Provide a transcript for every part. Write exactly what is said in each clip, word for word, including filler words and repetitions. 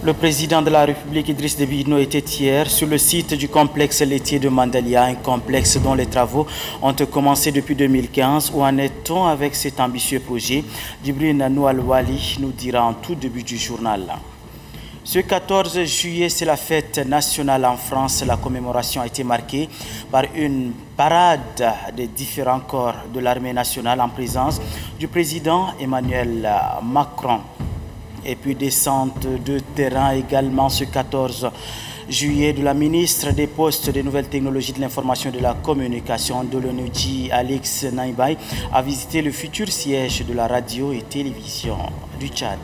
Le président de la République, Idriss Déby Itno, était hier sur le site du complexe laitier de Mandalia, un complexe dont les travaux ont commencé depuis deux mille quinze. Où en est-on avec cet ambitieux projet? Djibril Noual-Wali nous dira en tout début du journal. Ce quatorze juillet, c'est la fête nationale en France. La commémoration a été marquée par une parade des différents corps de l'armée nationale en présence du président Emmanuel Macron. Et puis descente de terrain également ce quatorze juillet de la ministre des Postes, des Nouvelles Technologies, de l'Information et de la Communication de l'ONUDJI, Alix Naïbaï, a visité le futur siège de la radio et télévision du Tchad.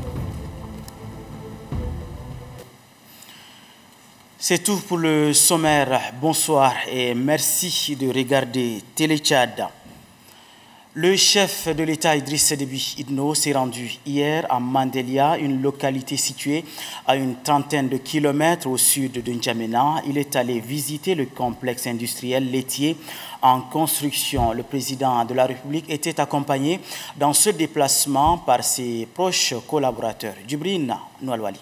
C'est tout pour le sommaire. Bonsoir et merci de regarder Télé Tchad. Le chef de l'État Idriss Déby Itno s'est rendu hier à Mandalia, une localité située à une trentaine de kilomètres au sud de N'Djamena. Il est allé visiter le complexe industriel laitier en construction. Le président de la République était accompagné dans ce déplacement par ses proches collaborateurs. Djibril Noual-Wali.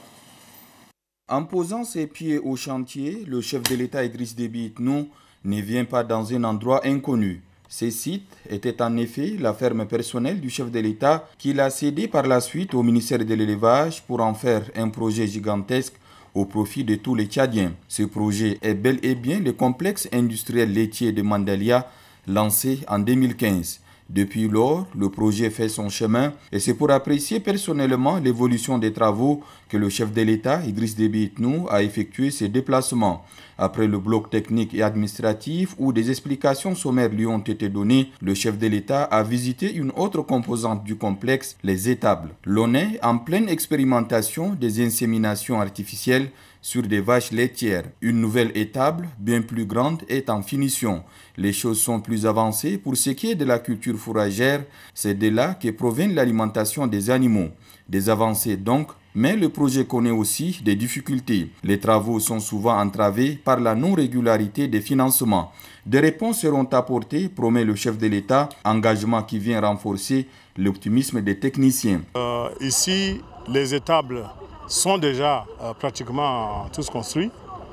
En posant ses pieds au chantier, le chef de l'État Idriss Déby Itno ne vient pas dans un endroit inconnu. Ces sites étaient en effet la ferme personnelle du chef de l'État qu'il a cédé par la suite au ministère de l'Élevage pour en faire un projet gigantesque au profit de tous les Tchadiens. Ce projet est bel et bien le complexe industriel laitier de Mandalia lancé en deux mille quinze. Depuis lors, le projet fait son chemin et c'est pour apprécier personnellement l'évolution des travaux que le chef de l'État, Idriss Déby Itno, a effectué ses déplacements. Après le bloc technique et administratif où des explications sommaires lui ont été données, le chef de l'État a visité une autre composante du complexe, les étables. L'on est en pleine expérimentation des inséminations artificielles sur des vaches laitières. Une nouvelle étable, bien plus grande, est en finition. Les choses sont plus avancées pour ce qui est de la culture fourragère. C'est de là que provient l'alimentation des animaux. Des avancées donc, mais le projet connaît aussi des difficultés. Les travaux sont souvent entravés par la non-régularité des financements. Des réponses seront apportées, promet le chef de l'État, engagement qui vient renforcer l'optimisme des techniciens. Euh, ici, les étables sont déjà euh, pratiquement tous construits.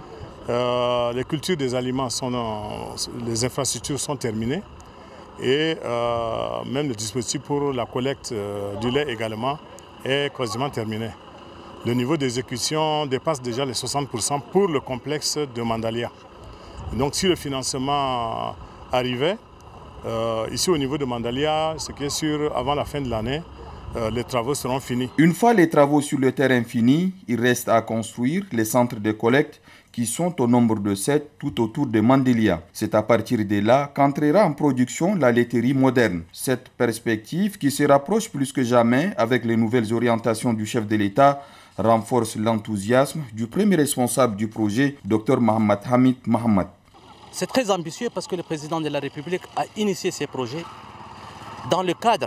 Euh, les cultures des aliments, sont, euh, les infrastructures sont terminées et euh, même le dispositif pour la collecte euh, du lait également est quasiment terminé. Le niveau d'exécution dépasse déjà les soixante pour cent pour le complexe de Mandalia. Donc si le financement arrivait, euh, ici au niveau de Mandalia, ce qui est sûr, avant la fin de l'année, Euh, les travaux seront finis. Une fois les travaux sur le terrain finis, il reste à construire les centres de collecte qui sont au nombre de sept tout autour de Mandalia. C'est à partir de là qu'entrera en production la laiterie moderne. Cette perspective, qui se rapproche plus que jamais avec les nouvelles orientations du chef de l'État, renforce l'enthousiasme du premier responsable du projet, Dr Mohamed Hamid Mohamed. C'est très ambitieux parce que le président de la République a initié ces projets dans le cadre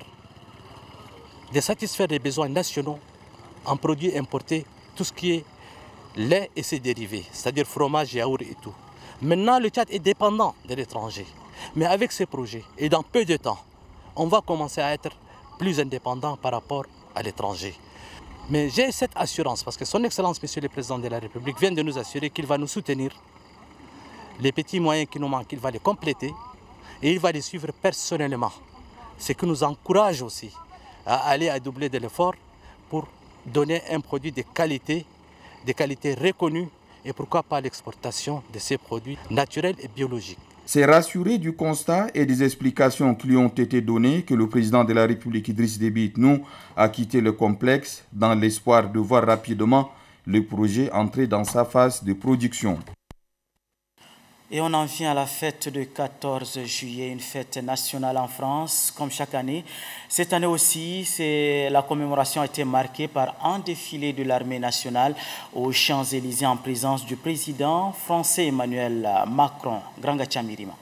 de satisfaire les besoins nationaux en produits importés, tout ce qui est lait et ses dérivés, c'est-à-dire fromage, yaourt et tout. Maintenant, le Tchad est dépendant de l'étranger. Mais avec ces projets, et dans peu de temps, on va commencer à être plus indépendant par rapport à l'étranger. Mais j'ai cette assurance, parce que son Excellence, Monsieur le Président de la République, vient de nous assurer qu'il va nous soutenir. Les petits moyens qui nous manquent, il va les compléter et il va les suivre personnellement. Ce qui nous encourage aussi à aller à doubler de l'effort pour donner un produit de qualité, de qualité reconnue et pourquoi pas l'exportation de ces produits naturels et biologiques. C'est rassuré du constat et des explications qui lui ont été données que le président de la République Idriss Déby Itno a quitté le complexe dans l'espoir de voir rapidement le projet entrer dans sa phase de production. Et on en vient à la fête du quatorze juillet, une fête nationale en France, comme chaque année. Cette année aussi, la commémoration a été marquée par un défilé de l'armée nationale aux Champs-Élysées en présence du président français Emmanuel Macron. Granga Chamirima.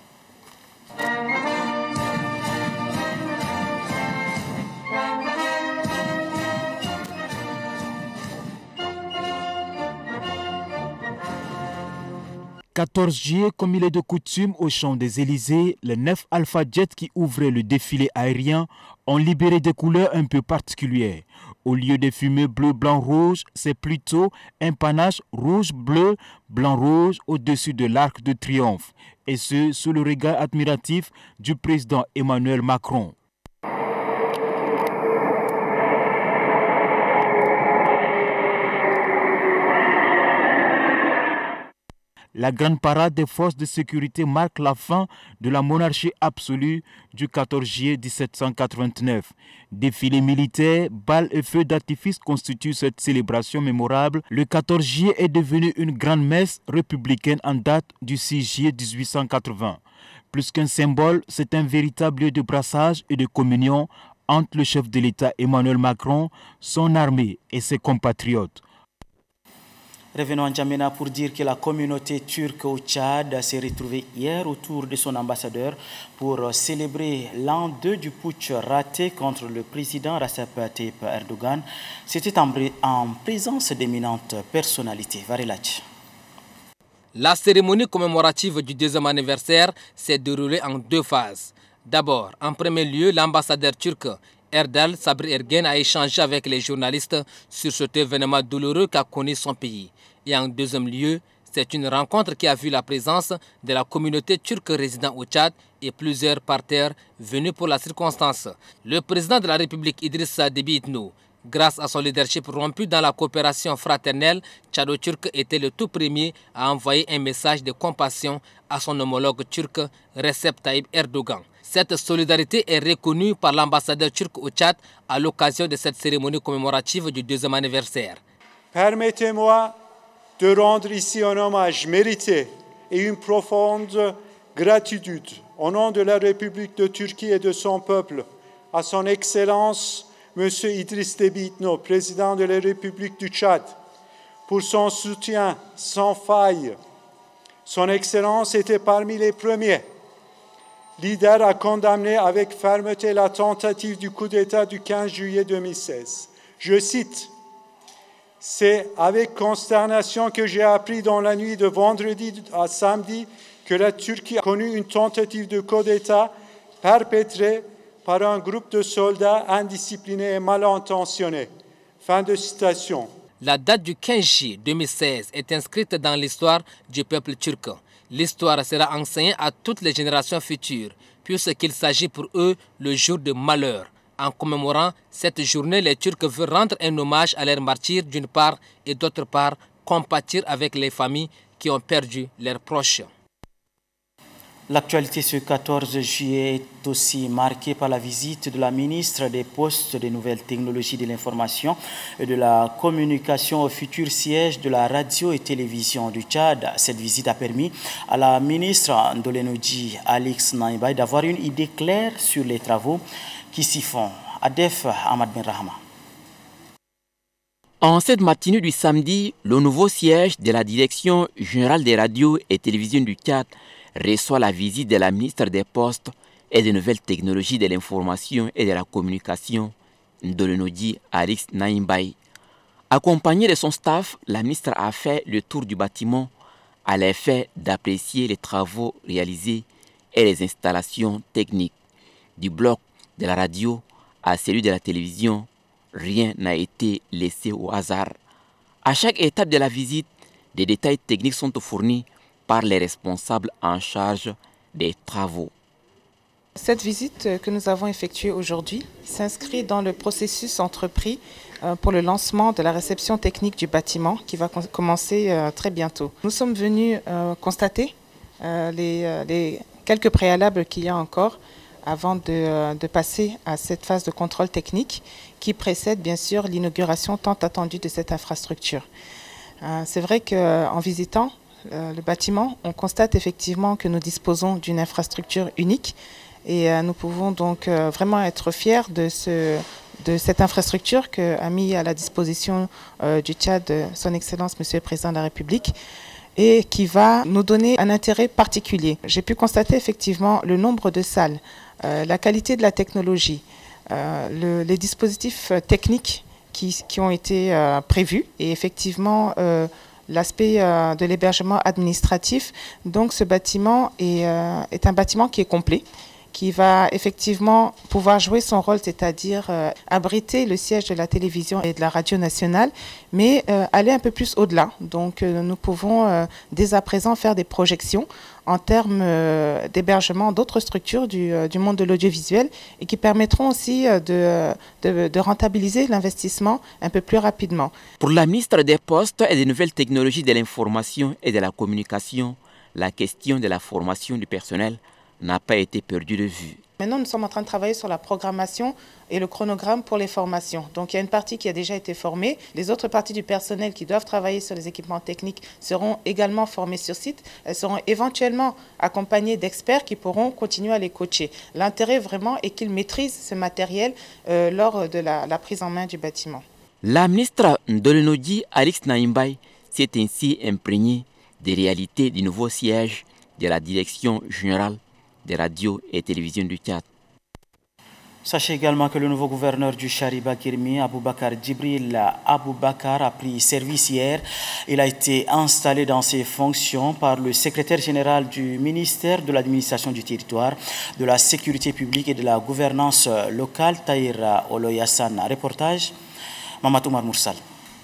quatorze juillet, comme il est de coutume aux Champs-des-Élysées, les neuf Alpha Jet qui ouvraient le défilé aérien ont libéré des couleurs un peu particulières. Au lieu des fumées bleu, blanc, rouge, c'est plutôt un panache rouge, bleu, blanc, rouge au-dessus de l'Arc de Triomphe. Et ce, sous le regard admiratif du président Emmanuel Macron. La grande parade des forces de sécurité marque la fin de la monarchie absolue du quatorze juillet mille sept cent quatre-vingt-neuf. Défilés militaires, balles et feux d'artifice constituent cette célébration mémorable. Le quatorze juillet est devenu une grande messe républicaine en date du six juillet mille huit cent quatre-vingts. Plus qu'un symbole, c'est un véritable lieu de brassage et de communion entre le chef de l'État Emmanuel Macron, son armée et ses compatriotes. Revenons en Djamena pour dire que la communauté turque au Tchad s'est retrouvée hier autour de son ambassadeur pour célébrer l'an deux du putsch raté contre le président Recep Tayyip Erdogan. C'était en, en présence d'éminentes personnalités. Varelach. La cérémonie commémorative du deuxième anniversaire s'est déroulée en deux phases. D'abord, en premier lieu, l'ambassadeur turc Erdal Sabri Ergen a échangé avec les journalistes sur cet événement douloureux qu'a connu son pays. Et en deuxième lieu, c'est une rencontre qui a vu la présence de la communauté turque résidant au Tchad et plusieurs partenaires venus pour la circonstance. Le président de la République Idrissa Déby Itno, grâce à son leadership rompu dans la coopération fraternelle, tchado-turc était le tout premier à envoyer un message de compassion à son homologue turc Recep Tayyip Erdogan. Cette solidarité est reconnue par l'ambassadeur turc au Tchad à l'occasion de cette cérémonie commémorative du deuxième anniversaire. Permettez-moi de rendre ici un hommage mérité et une profonde gratitude au nom de la République de Turquie et de son peuple à son Excellence M. Idriss Déby Itno, président de la République du Tchad, pour son soutien sans faille. Son Excellence était parmi les premiers leaders à condamner avec fermeté la tentative du coup d'État du quinze juillet deux mille seize. Je cite: « C'est avec consternation que j'ai appris dans la nuit de vendredi à samedi que la Turquie a connu une tentative de coup d'État perpétrée par un groupe de soldats indisciplinés et mal intentionnés. » Fin de citation. La date du quinze juillet deux mille seize est inscrite dans l'histoire du peuple turc. L'histoire sera enseignée à toutes les générations futures, puisqu'il s'agit pour eux le jour de malheur. En commémorant cette journée, les Turcs veulent rendre un hommage à leurs martyrs d'une part et d'autre part compatir avec les familles qui ont perdu leurs proches. L'actualité ce quatorze juillet est aussi marquée par la visite de la ministre des Postes, des Nouvelles Technologies de l'Information et de la Communication au futur siège de la radio et télévision du Tchad. Cette visite a permis à la ministre Ndolenodji Alix Naïbaï d'avoir une idée claire sur les travaux qui s'y font. Adef Ahmad Ben Rahma. En cette matinée du samedi, le nouveau siège de la Direction générale des radios et télévisions du Tchad reçoit la visite de la ministre des Postes et des Nouvelles Technologies de l'Information et de la Communication, Ndolenodji Alix Naïbaï. Accompagnée de son staff, la ministre a fait le tour du bâtiment à l'effet d'apprécier les travaux réalisés et les installations techniques. Du bloc de la radio à celui de la télévision, rien n'a été laissé au hasard. À chaque étape de la visite, des détails techniques sont fournis par les responsables en charge des travaux. Cette visite que nous avons effectuée aujourd'hui s'inscrit dans le processus entrepris pour le lancement de la réception technique du bâtiment qui va commencer très bientôt. Nous sommes venus constater les, les quelques préalables qu'il y a encore avant de, de passer à cette phase de contrôle technique qui précède bien sûr l'inauguration tant attendue de cette infrastructure. C'est vrai qu'en visitant le bâtiment, on constate effectivement que nous disposons d'une infrastructure unique et nous pouvons donc vraiment être fiers de, ce, de cette infrastructure qu'a mis à la disposition du Tchad son Excellence Monsieur le Président de la République et qui va nous donner un intérêt particulier. J'ai pu constater effectivement le nombre de salles, euh, la qualité de la technologie, euh, le, les dispositifs techniques qui, qui ont été euh, prévus et effectivement euh, l'aspect euh, de l'hébergement administratif. Donc ce bâtiment est, euh, est un bâtiment qui est complet. qui va effectivement pouvoir jouer son rôle, c'est-à-dire euh, abriter le siège de la télévision et de la radio nationale, mais euh, aller un peu plus au-delà. Donc euh, nous pouvons euh, dès à présent faire des projections en termes euh, d'hébergement d'autres structures du, euh, du monde de l'audiovisuel et qui permettront aussi euh, de, de, de rentabiliser l'investissement un peu plus rapidement. Pour la ministre des Postes et des Nouvelles Technologies de l'Information et de la Communication, la question de la formation du personnel n'a pas été perdue de vue. Maintenant, nous sommes en train de travailler sur la programmation et le chronogramme pour les formations. Donc, il y a une partie qui a déjà été formée. Les autres parties du personnel qui doivent travailler sur les équipements techniques seront également formées sur site. Elles seront éventuellement accompagnées d'experts qui pourront continuer à les coacher. L'intérêt vraiment est qu'ils maîtrisent ce matériel euh, lors de la, la prise en main du bâtiment. La ministre de l'Enodji, Alix Naïmbaye, s'est ainsi imprégnée des réalités du nouveau siège de la Direction générale des radios et télévisions du Tchad. Sachez également que le nouveau gouverneur du Shariba Girmi, Aboubakar Djibril Aboubakar, a pris service hier. Il a été installé dans ses fonctions par le secrétaire général du ministère de l'administration du territoire, de la sécurité publique et de la gouvernance locale, Tahir Oloyasan. Reportage, Mamadou Oumar Moursal.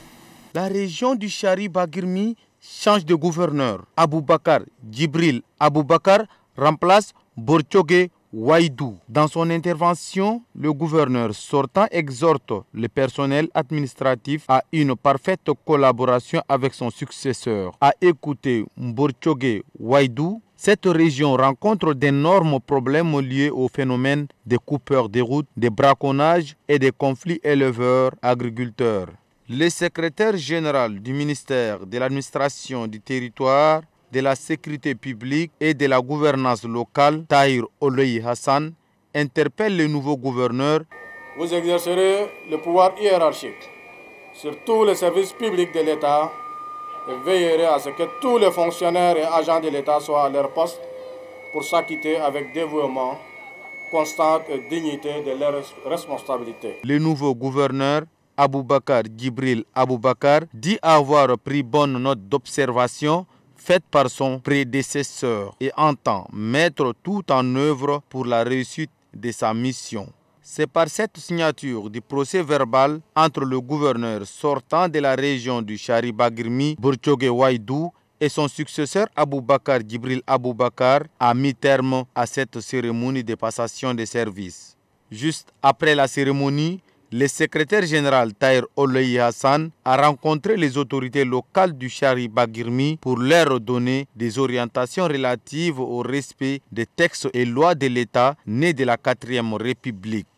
La région du Shariba Girmi change de gouverneur. Aboubakar Djibril Aboubakar remplace Borchogue Waïdou. Dans son intervention, le gouverneur sortant exhorte le personnel administratif à une parfaite collaboration avec son successeur. À écouter Borchogue Waïdou, cette région rencontre d'énormes problèmes liés au phénomène des coupeurs des routes, des braconnages et des conflits éleveurs-agriculteurs. Le secrétaire général du ministère de l'administration du territoire, de la sécurité publique et de la gouvernance locale, Tahir Oloyi Hassan, interpelle le nouveau gouverneur. Vous exercerez le pouvoir hiérarchique sur tous les services publics de l'État et veillerez à ce que tous les fonctionnaires et agents de l'État soient à leur poste pour s'acquitter avec dévouement, constance et dignité de leurs responsabilités. Le nouveau gouverneur, Aboubakar Djibril Aboubakar, dit avoir pris bonne note d'observation faite par son prédécesseur et entend mettre tout en œuvre pour la réussite de sa mission. C'est par cette signature du procès verbal entre le gouverneur sortant de la région du Shariba Girmi, Borchogue Waïdou, et son successeur Aboubakar Djibril Aboubakar a mis terme à cette cérémonie de passation de services. Juste après la cérémonie, le secrétaire général Tahir Oloyi Hassan a rencontré les autorités locales du Shariba Girmi pour leur donner des orientations relatives au respect des textes et lois de l'État nés de la quatrième République.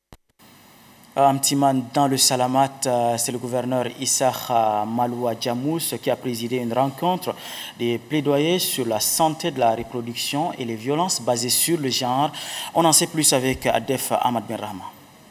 Un petit man dans le Salamat, c'est le gouverneur Issa Maloua Djamous qui a présidé une rencontre des plaidoyers sur la santé de la reproduction et les violences basées sur le genre. On en sait plus avec Adef Ahmad Ben Rahma.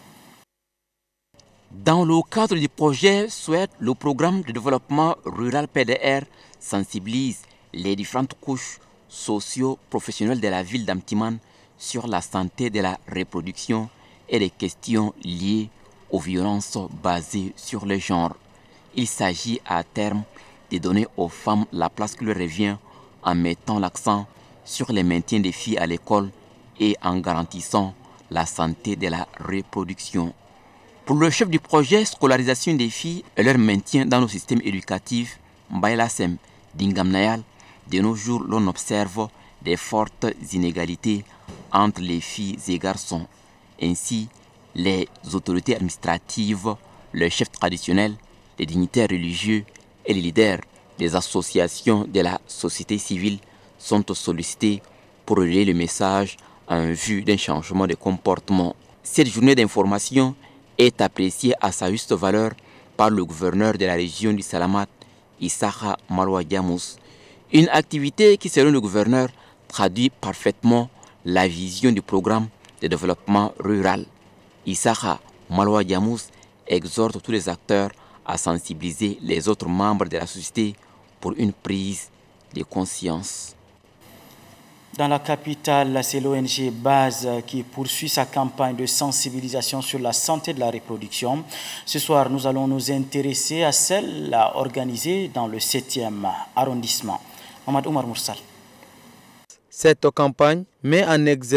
Dans le cadre du projet SWET, le programme de développement rural P D R sensibilise les différentes couches socio-professionnelles de la ville d'Amtiman sur la santé de la reproduction et les questions liées aux violences basées sur le genre. Il s'agit à terme de donner aux femmes la place qui leur revient en mettant l'accent sur le maintien des filles à l'école et en garantissant la santé de la reproduction. Pour le chef du projet scolarisation des filles et leur maintien dans nos systèmes éducatifs, Mbaïla Sem Dingamnayal, de nos jours l'on observe des fortes inégalités entre les filles et garçons. Ainsi, les autorités administratives, les chefs traditionnels, les dignitaires religieux et les leaders des associations de la société civile sont sollicités pour relayer le message en vue d'un changement de comportement. Cette journée d'information est appréciée à sa juste valeur par le gouverneur de la région du Salamat, Issa Maloua Djamous. Une activité qui, selon le gouverneur, traduit parfaitement la vision du programme de développement rural. Issa Maloua Djamous exhorte tous les acteurs à sensibiliser les autres membres de la société pour une prise de conscience. Dans la capitale, c'est l'O N G Base qui poursuit sa campagne de sensibilisation sur la santé de la reproduction. Ce soir, nous allons nous intéresser à celle organisée dans le septième arrondissement. Mohamed Oumar Moursal. Cette campagne met en exergue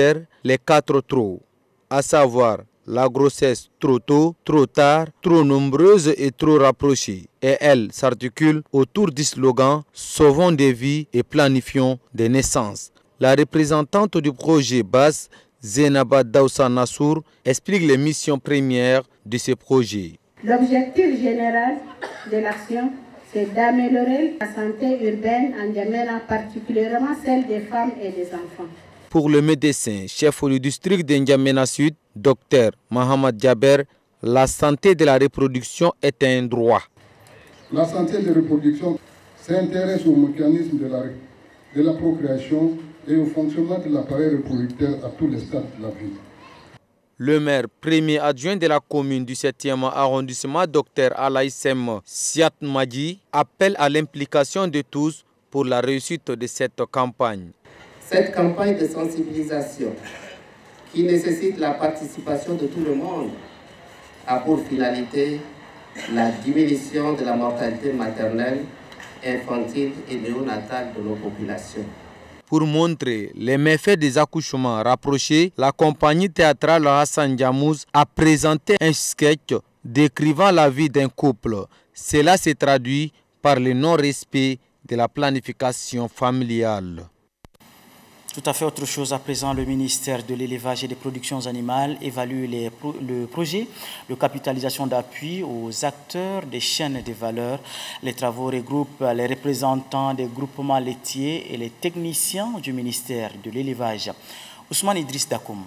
les quatre trop, à savoir la grossesse trop tôt, trop tard, trop nombreuse et trop rapprochée. Et elle s'articule autour du slogan « Sauvons des vies et planifions des naissances ». La représentante du projet B A S, Zenaba Daoussa Nassour, explique les missions premières de ce projet. L'objectif général de l'action, c'est d'améliorer la santé urbaine en N'Djamena, particulièrement celle des femmes et des enfants. Pour le médecin chef du district de N'Djamena Sud, Docteur Mohamed Djaber, la santé de la reproduction est un droit. La santé de la reproduction s'intéresse au mécanisme de la, de la procréation et au fonctionnement de l'appareil reproducteur à tous les stades de la vie. Le maire premier adjoint de la commune du septième arrondissement, Docteur Alaïsem Siat Madi, appelle à l'implication de tous pour la réussite de cette campagne. Cette campagne de sensibilisation, qui nécessite la participation de tout le monde, a pour finalité la diminution de la mortalité maternelle, infantile et néonatale de nos populations. Pour montrer les méfaits des accouchements rapprochés, la compagnie théâtrale Hassan Djamouz a présenté un sketch décrivant la vie d'un couple. Cela se traduit par le non-respect de la planification familiale. Tout à fait autre chose à présent, le ministère de l'élevage et des productions animales évalue les pro le projet de capitalisation d'appui aux acteurs des chaînes de valeur. Les travaux regroupent les représentants des groupements laitiers et les techniciens du ministère de l'élevage. Ousmane Idriss Dakoum.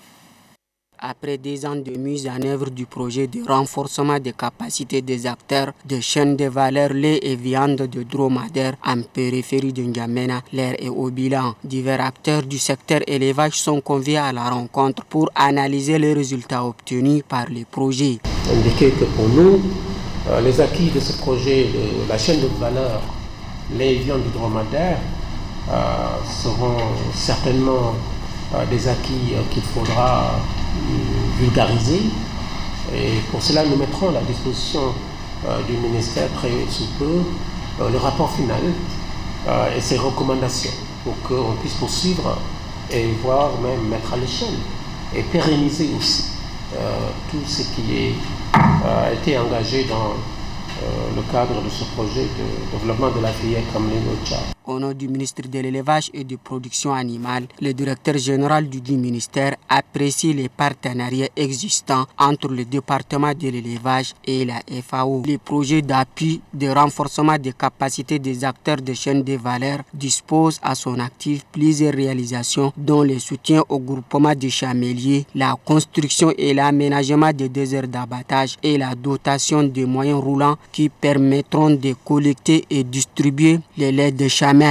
Après des ans de mise en œuvre du projet de renforcement des capacités des acteurs de chaînes de valeur lait et viande de dromadaire en périphérie de N'Djamena, l'air et au bilan, divers acteurs du secteur élevage sont conviés à la rencontre pour analyser les résultats obtenus par le projet. Indiquer que pour nous, euh, les acquis de ce projet de la chaîne de valeur lait et viande de dromadaire euh, seront certainement euh, des acquis euh, qu'il faudra vulgariser, et pour cela nous mettrons à la disposition euh, du ministère très sous peu euh, le rapport final euh, et ses recommandations pour qu'on puisse poursuivre et voir même mettre à l'échelle et pérenniser aussi euh, tout ce qui a euh, été engagé dans euh, le cadre de ce projet de développement de la filière Kamlin-Ocha. Au nom du ministre de l'élevage et de production animale, le directeur général du dit ministère apprécie les partenariats existants entre le département de l'élevage et la F A O. Les projets d'appui de renforcement des capacités des acteurs de chaîne de valeur disposent à son actif plusieurs réalisations dont le soutien au groupement des chaméliers, la construction et l'aménagement des déserts d'abattage et la dotation de moyens roulants qui permettront de collecter et distribuer les laits de chamel.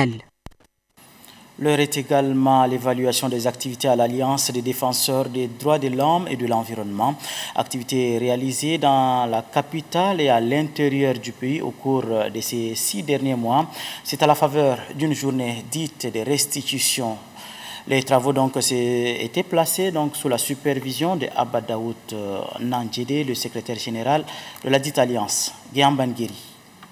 L'heure est également à l'évaluation des activités à l'Alliance des défenseurs des droits de l'homme et de l'environnement. Activités réalisées dans la capitale et à l'intérieur du pays au cours de ces six derniers mois. C'est à la faveur d'une journée dite de restitution. Les travaux donc étaient placés donc sous la supervision de Abba Daoud Nandjede, le secrétaire général de la dite Alliance. Guillaume Bangiri.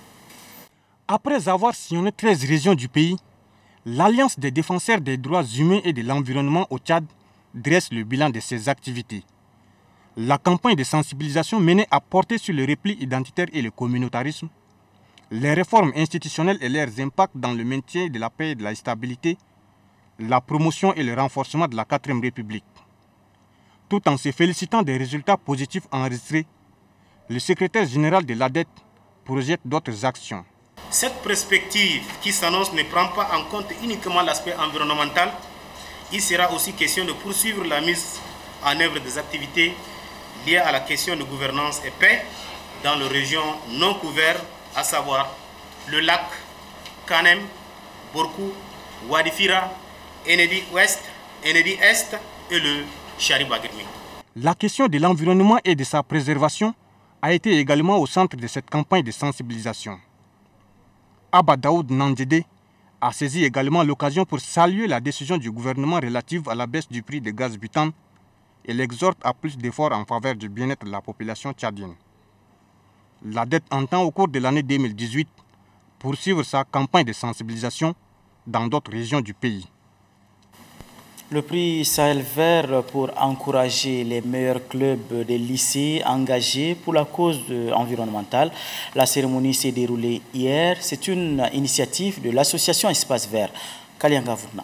Après avoir sillonné treize régions du pays, l'Alliance des défenseurs des droits humains et de l'environnement au Tchad dresse le bilan de ses activités. La campagne de sensibilisation menée a porté sur le repli identitaire et le communautarisme, les réformes institutionnelles et leurs impacts dans le maintien de la paix et de la stabilité, la promotion et le renforcement de la quatrième République. Tout en se félicitant des résultats positifs enregistrés, le secrétaire général de l'A D E T projette d'autres actions. Cette perspective qui s'annonce ne prend pas en compte uniquement l'aspect environnemental. Il sera aussi question de poursuivre la mise en œuvre des activités liées à la question de gouvernance et paix dans les régions non couvertes, à savoir le lac, Kanem, Borkou, Wadifira, Enedi Ouest, Enedi Est et le Charibagrimi. La question de l'environnement et de sa préservation a été également au centre de cette campagne de sensibilisation. Abba Daoud Nandjede a saisi également l'occasion pour saluer la décision du gouvernement relative à la baisse du prix des gaz butane et l'exhorte à plus d'efforts en faveur du bien-être de la population tchadienne. La D E T entend au cours de l'année deux mille dix-huit poursuivre sa campagne de sensibilisation dans d'autres régions du pays. Le prix Sahel Vert pour encourager les meilleurs clubs des lycées engagés pour la cause environnementale. La cérémonie s'est déroulée hier. C'est une initiative de l'association Espace Vert. Kalianga Vourna.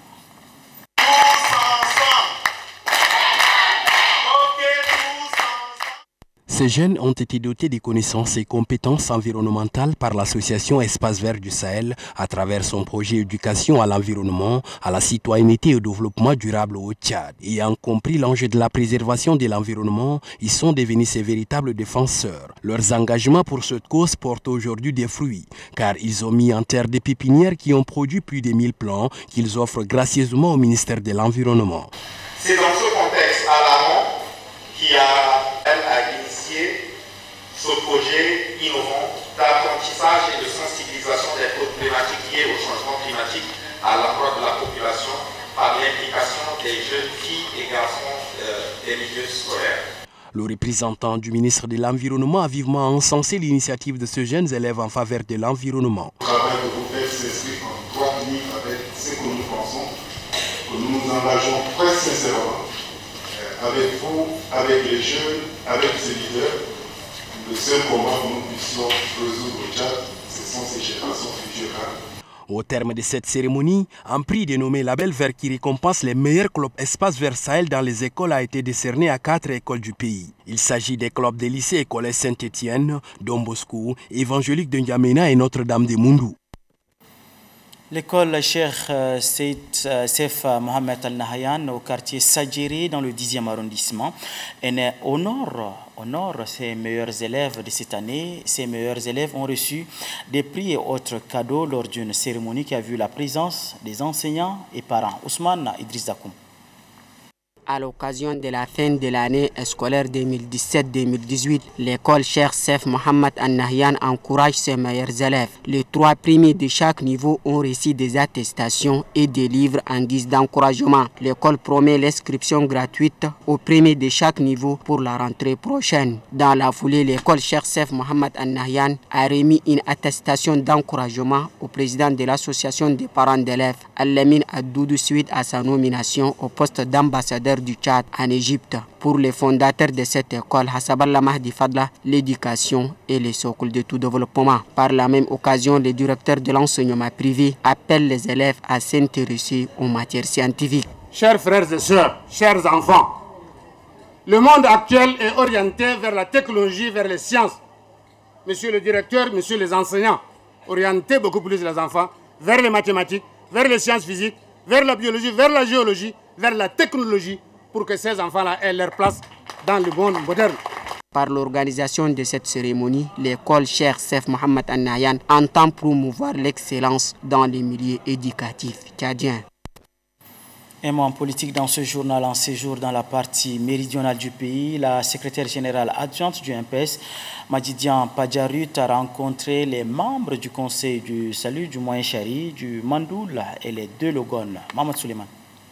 Ces jeunes ont été dotés de connaissances et compétences environnementales par l'association Espace Vert du Sahel à travers son projet éducation à l'environnement, à la citoyenneté et au développement durable au Tchad. Ayant compris l'enjeu de la préservation de l'environnement, ils sont devenus ces véritables défenseurs. Leurs engagements pour cette cause portent aujourd'hui des fruits, car ils ont mis en terre des pépinières qui ont produit plus de mille plants qu'ils offrent gracieusement au ministère de l'Environnement. C'est dans ce contexte à l'amont qui a, elle, a initié ce projet innovant d'apprentissage et de sensibilisation des problématiques liées au changement climatique à l'endroit de la population par l'implication des jeunes filles et garçons euh, des milieux scolaires. Le représentant du ministre de l'Environnement a vivement encensé l'initiative de ces jeunes élèves en faveur de l'environnement. Le travail de vos pères s'inscrit en droite ligne avec ce que nous pensons, que nous nous engageons très sincèrement avec vous, avec les jeunes, avec ces leaders. Le seul combat que nous puissions résoudre au Tchad, ce sont ces générations futures. Au terme de cette cérémonie, un prix dénommé Label Vert qui récompense les meilleurs clubs Espace Vert Sahel dans les écoles a été décerné à quatre écoles du pays. Il s'agit des clubs des lycées et collèges Saint-Étienne, Don Bosco, Évangélique de N'Djamena et Notre-Dame de Moundou. L'école Cheikh Sef Mohamed Al Nahyan au quartier Sadjiri dans le dixième arrondissement honore, honore ses meilleurs élèves de cette année. Ses meilleurs élèves ont reçu des prix et autres cadeaux lors d'une cérémonie qui a vu la présence des enseignants et parents. Ousmane Idriss Dakoum. À l'occasion de la fin de l'année scolaire deux mille dix-sept deux mille dix-huit, l'école Cheikh Sef Mohamed Al Nahyan encourage ses meilleurs élèves. Les trois premiers de chaque niveau ont reçu des attestations et des livres en guise d'encouragement. L'école promet l'inscription gratuite aux premiers de chaque niveau pour la rentrée prochaine. Dans la foulée, l'école Cheikh Sef Mohamed Al Nahyan a remis une attestation d'encouragement au président de l'association des parents d'élèves, Al-Lamine Adoudou, suite à sa nomination au poste d'ambassadeur du Tchad en Égypte. Pour les fondateurs de cette école, Hassaballah Mahdi Fadla, l'éducation est le socle de tout développement. Par la même occasion, le directeur de l'enseignement privé appelle les élèves à s'intéresser aux matières scientifiques. Chers frères et sœurs, chers enfants, le monde actuel est orienté vers la technologie, vers les sciences. Monsieur le directeur, monsieur les enseignants, orientez beaucoup plus les enfants vers les mathématiques, vers les sciences physiques, vers la biologie, vers la géologie, vers la technologie, pour que ces enfants-là aient leur place dans le monde moderne. Par l'organisation de cette cérémonie, l'école Cheikh Sef Mohamed Al Nahyan entend promouvoir l'excellence dans les milieux éducatifs tchadiens. Un mot en politique dans ce journal en séjour dans la partie méridionale du pays. La secrétaire générale adjointe du M P S, Madjidian Padjarut, a rencontré les membres du Conseil du Salut du Moyen Chari, du Mandoul et les deux Logones. Mahmoud Suleiman.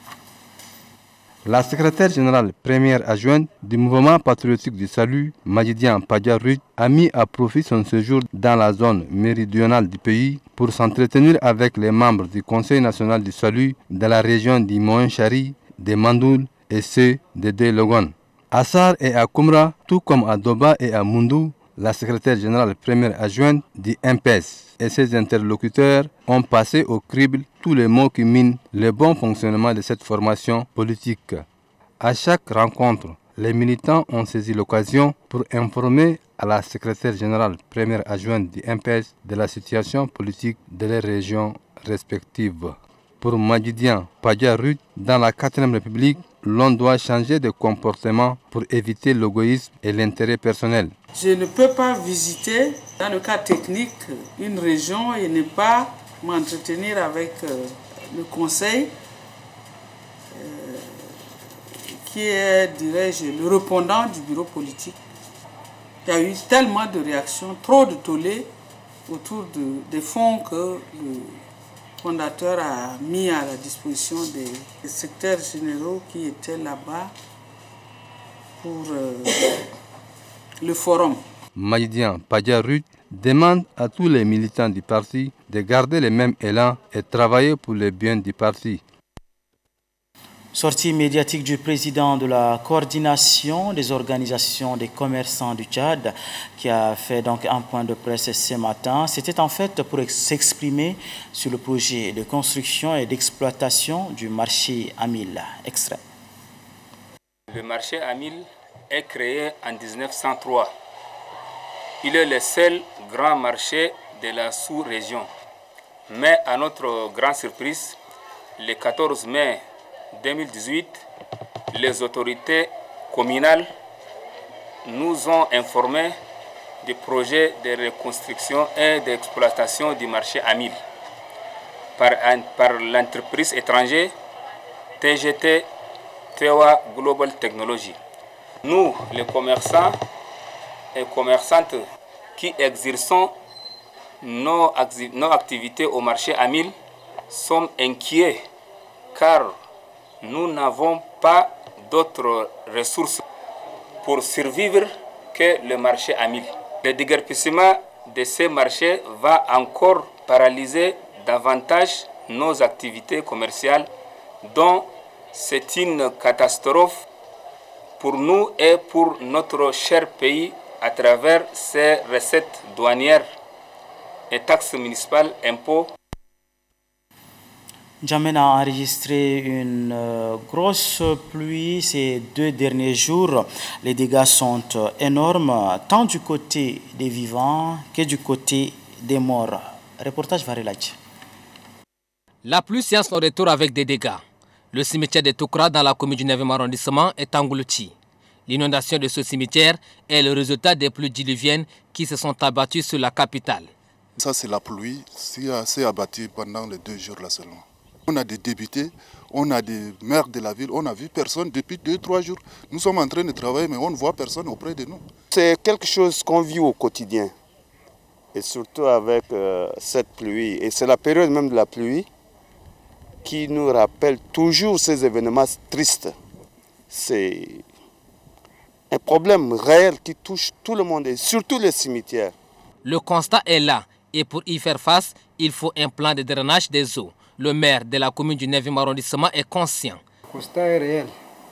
La secrétaire générale première adjointe du mouvement patriotique du salut, Madjidian Padjarut, a mis à profit son séjour dans la zone méridionale du pays pour s'entretenir avec les membres du Conseil national du salut de la région du Moyen Chari, des Mandoul et ceux des deux Logon. À Sar et à Koumra, tout comme à Doba et à Moundou, la secrétaire générale première adjointe du M P S et ses interlocuteurs ont passé au crible tous les mots qui minent le bon fonctionnement de cette formation politique. À chaque rencontre, les militants ont saisi l'occasion pour informer à la secrétaire générale première adjointe du M P S de la situation politique de leurs régions respectives. Pour Madjidian Padjarut, dans la quatrième République, l'on doit changer de comportement pour éviter l'égoïsme et l'intérêt personnel. Je ne peux pas visiter, dans le cas technique, une région et ne pas m'entretenir avec euh, le conseil, euh, qui est, dirais-je, le répondant du bureau politique. Il y a eu tellement de réactions, trop de tollés autour de, des fonds que le fondateur a mis à la disposition des secrétaires généraux qui étaient là-bas pour euh, le forum. Madjidian Padjarut demande à tous les militants du parti de garder le même élan et travailler pour le bien du parti. Sortie médiatique du président de la coordination des organisations des commerçants du Tchad qui a fait donc un point de presse ce matin. C'était en fait pour s'exprimer sur le projet de construction et d'exploitation du marché Amil. Extrait. Le marché Amil est créé en mille neuf cent trois. Il est le seul grand marché de la sous-région. Mais à notre grande surprise, le quatorze mai deux mille dix-huit, les autorités communales nous ont informés du projet de reconstruction et d'exploitation du marché Amil par, par l'entreprise étrangère T G T Tewa Global Technology. Nous, les commerçants et commerçantes qui exerçons nos, nos activités au marché Amil, sommes inquiets car nous n'avons pas d'autres ressources pour survivre que le marché Amil. Le déguerpissement de ces marchés va encore paralyser davantage nos activités commerciales, dont c'est une catastrophe pour nous et pour notre cher pays à travers ses recettes douanières et taxes municipales, impôts. N'Djamena a enregistré une euh, grosse pluie ces deux derniers jours. Les dégâts sont euh, énormes, tant du côté des vivants que du côté des morts. Reportage Vareladj. La pluie séance son retour avec des dégâts. Le cimetière de Toukra dans la commune du neuvième arrondissement est englouti. L'inondation de ce cimetière est le résultat des pluies diluviennes qui se sont abattues sur la capitale. Ça, c'est la pluie qui s'est abattue pendant les deux jours là seulement. On a des députés, on a des maires de la ville, on n'a vu personne depuis deux, trois jours. Nous sommes en train de travailler, mais on ne voit personne auprès de nous. C'est quelque chose qu'on vit au quotidien, et surtout avec euh, cette pluie. Et c'est la période même de la pluie qui nous rappelle toujours ces événements tristes. C'est un problème réel qui touche tout le monde, et surtout les cimetières. Le constat est là, et pour y faire face, il faut un plan de drainage des eaux. Le maire de la commune du neuvième arrondissement est conscient. Le constat est réel.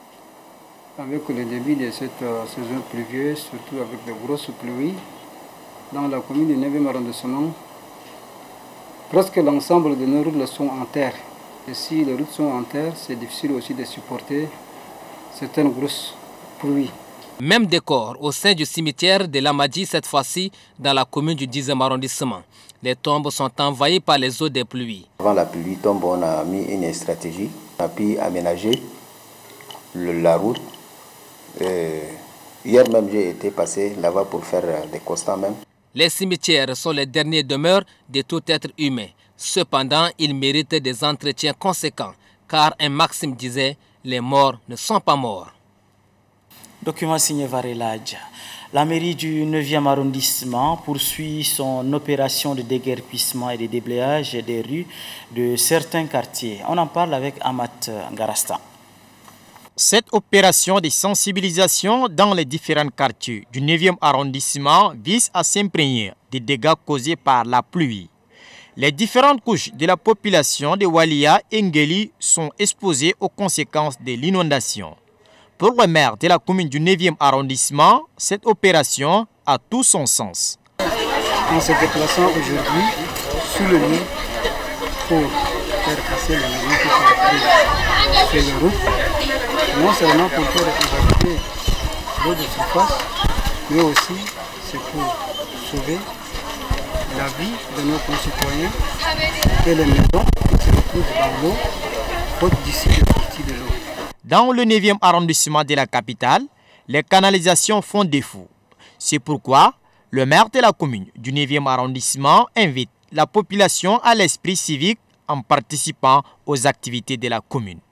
Avec le début de cette euh, saison pluvieuse, surtout avec de grosses pluies, dans la commune du neuvième arrondissement, presque l'ensemble de nos routes sont en terre. Et si les routes sont en terre, c'est difficile aussi de supporter certaines grosses pluies. Même décor au sein du cimetière de Lamadi, cette fois-ci dans la commune du dixième arrondissement. Les tombes sont envahies par les eaux des pluies. Avant la pluie tombe, on a mis une stratégie. On a pu aménager le, la route. Et hier même, j'ai été passé là-bas pour faire des constats même. Les cimetières sont les derniers demeures de tout être humain. Cependant, ils méritent des entretiens conséquents, car un maxime disait « les morts ne sont pas morts ». Document signé Vareladj. La mairie du neuvième arrondissement poursuit son opération de déguerpissement et de déblayage des rues de certains quartiers. On en parle avec Amat Garasta. Cette opération de sensibilisation dans les différents quartiers du neuvième arrondissement vise à s'imprégner des dégâts causés par la pluie. Les différentes couches de la population de Walia et Ngeli sont exposées aux conséquences de l'inondation. Pour le maire de la commune du neuvième arrondissement, cette opération a tout son sens. En se déplaçant aujourd'hui sur le lieu pour faire passer les maisons qui sont prises sur la route, non seulement pour faire évacuer l'eau de surface, mais aussi c'est pour sauver la vie de nos concitoyens et les maisons qui se retrouvent dans l'eau, faute d'ici de sortie de l'eau. Dans le neuvième arrondissement de la capitale, les canalisations font défaut. C'est pourquoi le maire de la commune du neuvième arrondissement invite la population à l'esprit civique en participant aux activités de la commune.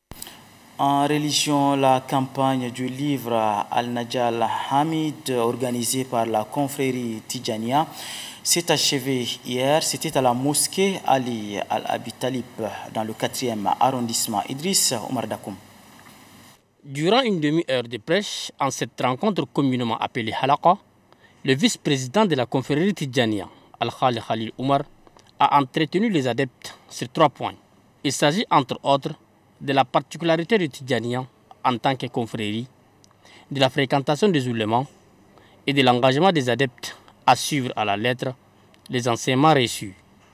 En religion, la campagne du livre Al-Najal Hamid organisée par la confrérie Tidjania s'est achevée hier. C'était à la mosquée Ali Al-Abi Talib dans le quatrième arrondissement. Idriss Omar Dakoum. Durant une demi-heure de prêche, en cette rencontre communément appelée Halaka, le vice-président de la confrérie Tidjania, Al-Khali Khalil Oumar, a entretenu les adeptes sur trois points. Il s'agit entre autres de la particularité du Tidjaniya en tant que confrérie, de la fréquentation des oulémas et de l'engagement des adeptes à suivre à la lettre les enseignements reçus.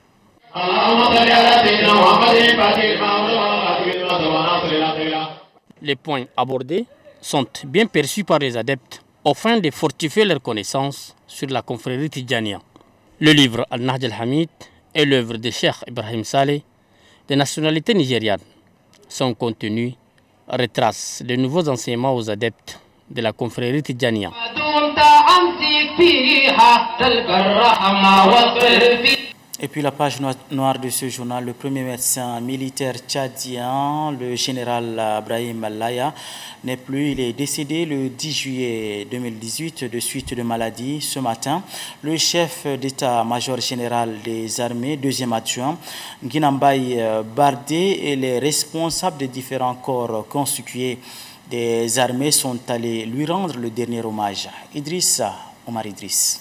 Les points abordés sont bien perçus par les adeptes au fin de fortifier leurs connaissances sur la confrérie Tidjaniya. Le livre Al-Nahj al-Hamid est l'œuvre de Cheikh Ibrahim Saleh, de nationalité nigériane. Son contenu retrace de nouveaux enseignements aux adeptes de la confrérie Tidjaniya. Et puis la page noire de ce journal, le premier médecin militaire tchadien, le général Brahim Laya, n'est plus. Il est décédé le dix juillet deux mille dix-huit de suite de maladie. Ce matin, le chef d'état-major général des armées, deuxième adjoint, Guinambaye Bardé, et les responsables des différents corps constitués des armées sont allés lui rendre le dernier hommage. Idrissa Omar Idriss.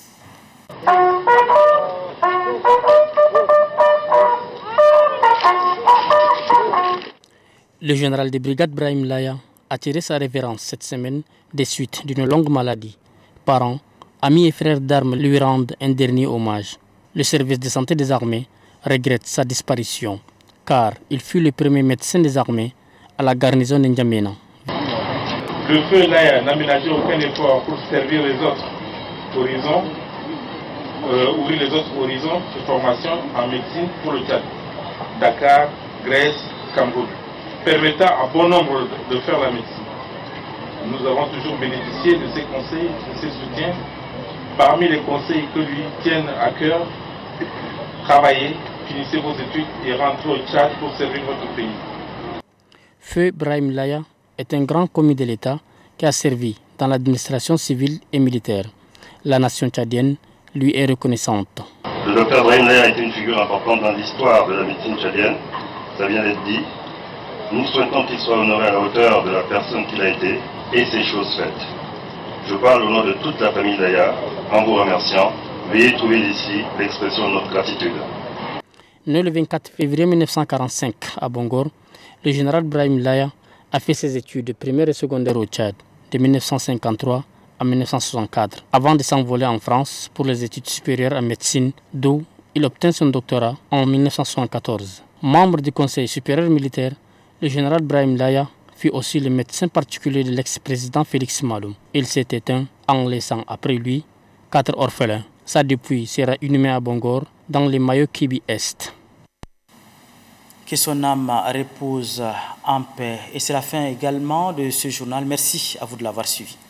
Le général de brigade Brahim Laya a tiré sa révérence cette semaine des suites d'une longue maladie. Parents, amis et frères d'armes lui rendent un dernier hommage. Le service de santé des armées regrette sa disparition, car il fut le premier médecin des armées à la garnison de N'Djamena. Le feu Laya n'aménageait aucun effort pour servir les autres horizons, euh, ouvrir les autres horizons de formation en médecine pour le Tchad, Dakar, Grèce, Cameroun, permettant à bon nombre de faire la médecine. Nous avons toujours bénéficié de ses conseils, de ses soutiens. Parmi les conseils que lui tiennent à cœur, travaillez, finissez vos études et rentrez au Tchad pour servir votre pays. Feu Brahim Laya est un grand commis de l'État qui a servi dans l'administration civile et militaire. La nation tchadienne lui est reconnaissante. Le docteur Brahim Laya a été une figure importante dans l'histoire de la médecine tchadienne, ça vient d'être dit. Nous souhaitons qu'il soit honoré à la hauteur de la personne qu'il a été et ses choses faites. Je parle au nom de toute la famille Laya en vous remerciant. Veuillez trouver ici l'expression de notre gratitude. Né le vingt-quatre février mille neuf cent quarante-cinq à Bongor, le général Brahim Laya a fait ses études primaires et secondaires au Tchad de mille neuf cent cinquante-trois à mille neuf cent soixante-quatre, avant de s'envoler en France pour les études supérieures en médecine, d'où il obtint son doctorat en mille neuf cent soixante-quatorze. Membre du Conseil supérieur militaire, le général Brahim Laya fut aussi le médecin particulier de l'ex-président Félix Maloum. Il s'est éteint en laissant après lui quatre orphelins. Sa dépouille sera inhumée à Bongor, dans les Mayo-Kibi Est. Que son âme repose en paix. Et c'est la fin également de ce journal. Merci à vous de l'avoir suivi.